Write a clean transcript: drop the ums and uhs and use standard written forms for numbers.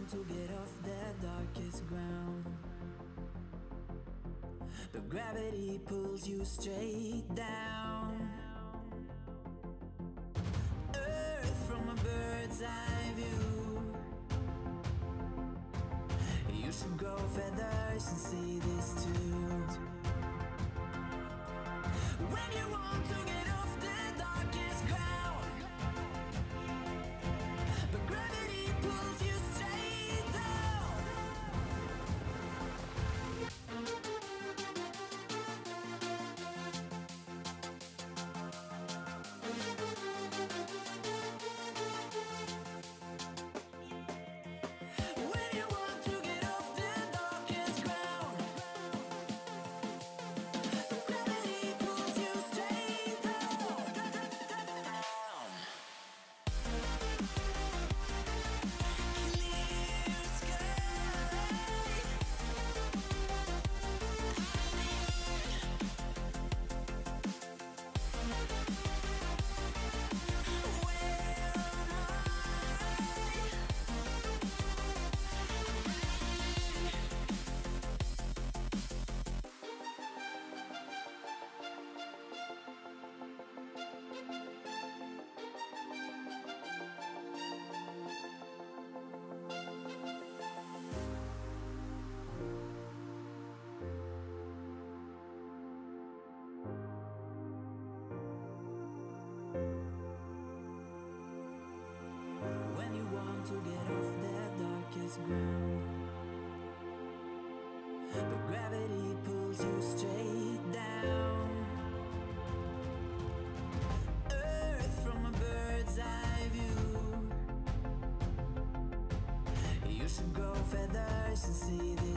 want to get off the darkest ground, but gravity pulls you straight down. Earth from a bird's eye view. You should grow feathers and see this too. When you want to get off the darkest ground, but gravity pulls you straight down. When you want to get off the darkest ground, but gravity pulls you straight down. Clear sky. When you want to get off the darkest ground, but gravity pulls you straight down. Earth from a bird's eye view. You should grow feathers and see this